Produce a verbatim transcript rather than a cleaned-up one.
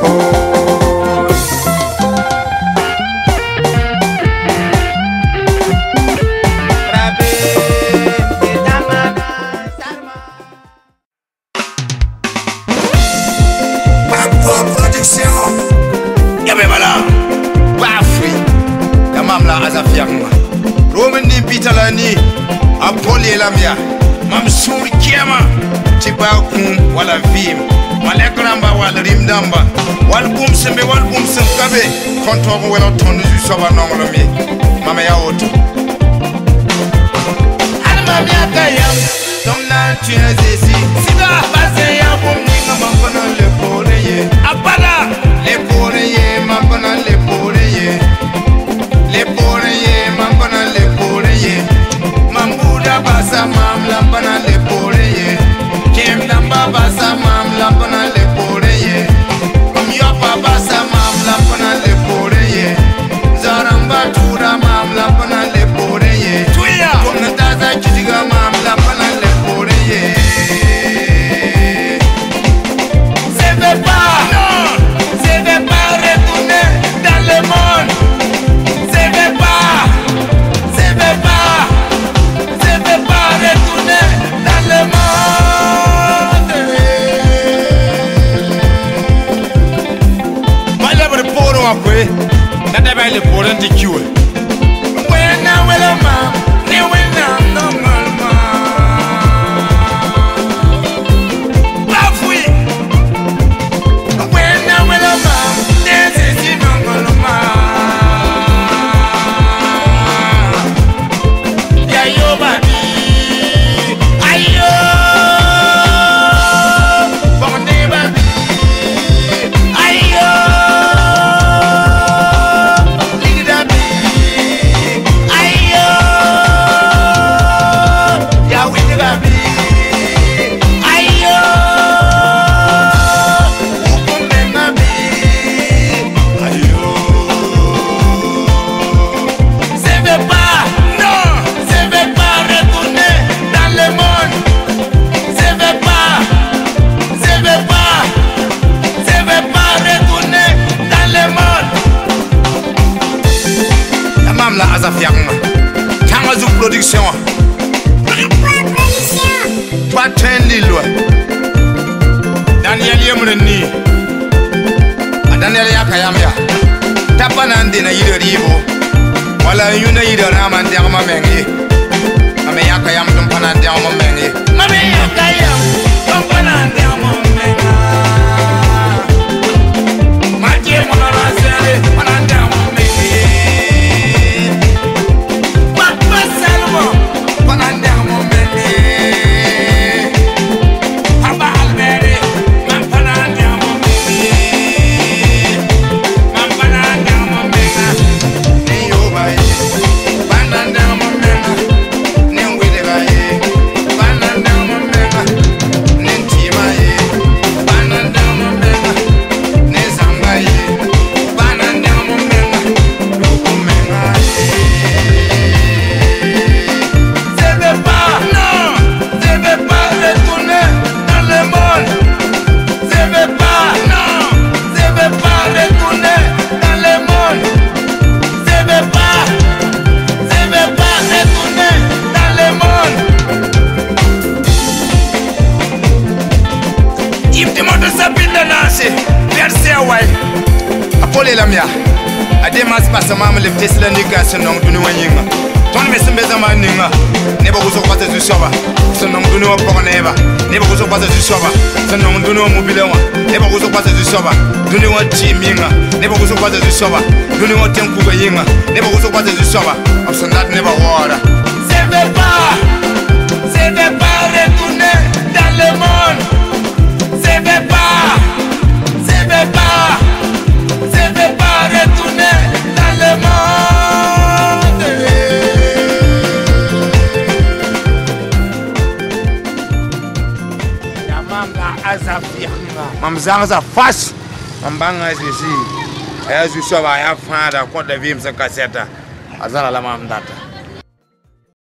Mam suri kiama tiba kum wala vim malekramba wala rimdamba wal bum sembe wal bum sem kabe konto ko wala ton ju soba nongolo mi mama ya oto alma mi akayam dom na tu ezesi sida base ya bum ni ngam kono le pole ye abada le pole ye mam kono le pole ye le pole ye mam kono le pole ye mambuda basa mam lampana le pole ye kem damba basa mam lampana le pole ye kom yopa basa mam lampana le pole ye zaramba tura mam lampana le pole ye tuya kom ntaza kitiga mam lampana le pole ye se veut pas non se veut pas retourner dans le monde se veut pas se veut pas retourner dans le monde. Ma lèvre pour moi, quoi? N'a pas le pour un ticket. When I will a man, they will not know my Bafoui. When I will a man, there's a single man. Yeah, you baby. Production. Pas tendi loi. Daniel Yemreni. Daniel Yakayamia. Tapanandi na yido ribo. Wala yuna yido raman diama mengi. Mame Yakayam tumpana diama mengi. Mame Yakayam tumpana diama mengi. Matie mona rasele mana diama mengi. La mia ademas pasama me lefte sila nika sonong dunu wanyinga ton me sembe zama ninga nebo kuzo kwata zu shoba sonong dunu wa poko neba nebo kuzo kwata zu shoba sonong dunu wa mobile wa nebo kuzo kwata zu shoba dunu wa timinga nebo kuzo kwata zu shoba dunu wa tenku ga yinga nebo kuzo kwata zu shoba absandat neba wora se veut pas se veut pas retourner dans le monde se veut pas se veut pas se veut pas retourner dans le monde. Ya manga azafirma. Mamzanga fas. Mambanga sisi. Aya zusho ba ya fada kwa da vim sa kaseta. Azala la mamdata.